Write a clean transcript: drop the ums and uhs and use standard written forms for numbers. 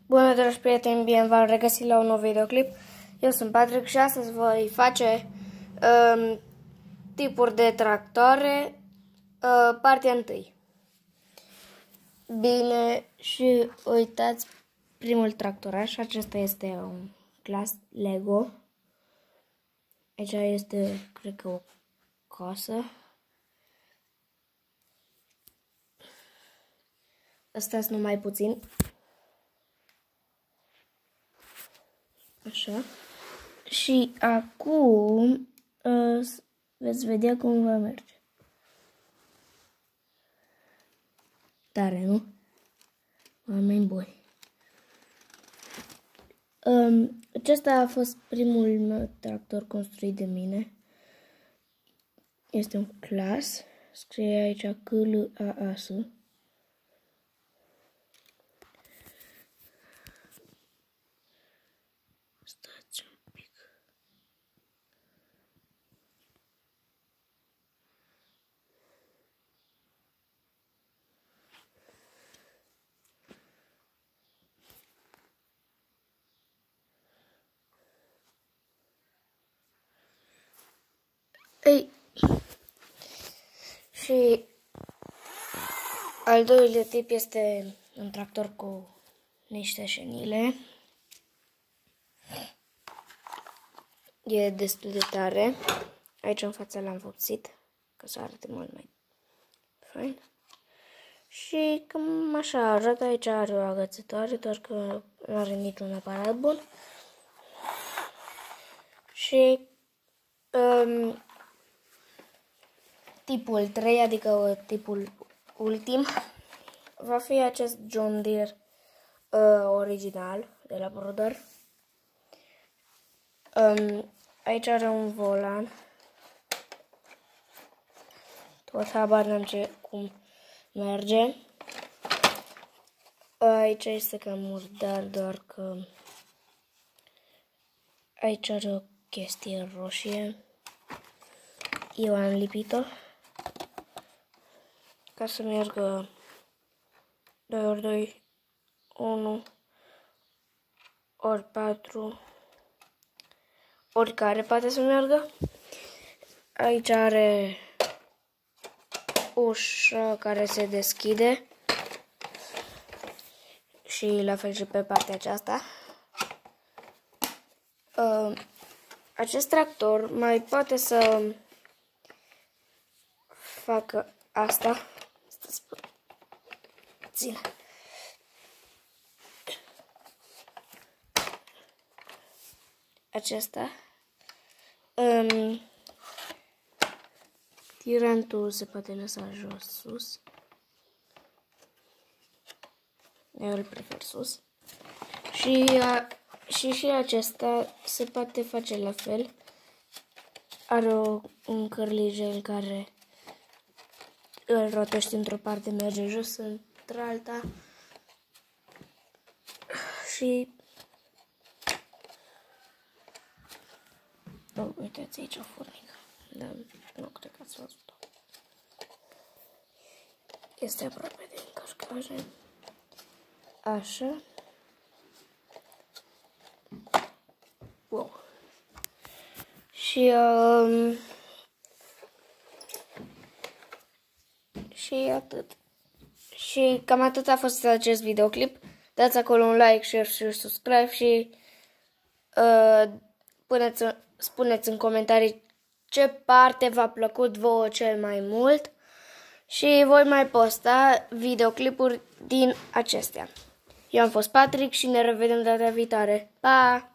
Bună, dragi prieteni, bine v-am regăsit la un nou videoclip. Eu sunt Patrick și astăzi voi face tipuri de tractoare, partea 1. Bine, și uitați primul tractoraș. Acesta este un clas Lego. Aici este, cred că, o casă. Ăsta-s numai puțin. Așa. Și acum veți vedea cum va merge. Tare, nu? Oameni buni. Acesta a fost primul meu tractor construit de mine. Este un clas. Scrie aici CLAAS. Stați un pic. Ei. Și al doilea tip este un tractor cu niște șenile. E destul de tare. Aici în fața l-am vopsit, ca să arate mult mai fain. Și cam așa arată. Aici are o agățătoare, doar că nu are niciun aparat bun. Și tipul 3, adică tipul ultim, va fi acest John Deere original de la Brother. Aici are un volan. Tot habar n-am cum merge. Aici este cam murdar, doar că aici are o chestie roșie. Eu am lipit-o ca să meargă 2x2, 1 ori 4, oricare poate să meargă. Aici are ușa care se deschide și la fel și pe partea aceasta. Acest tractor mai poate să facă asta. Ține. Acesta. Tirantul se poate lăsa jos, sus. Eu îl prefer sus. Și acesta se poate face la fel. Are un cărligel care îl rotești într-o parte, merge jos, într-alta. Și uitați aici o furnică. Dar nu cred că ați văzut-o. Este aproape de încărcare. Așa. Wow. Și atât. Și cam atât a fost acest videoclip. Dați acolo un like, share și subscribe și spuneți în comentarii ce parte v-a plăcut vouă cel mai mult și voi mai posta videoclipuri din acestea. Eu am fost Patrick și ne revedem data viitoare. Pa!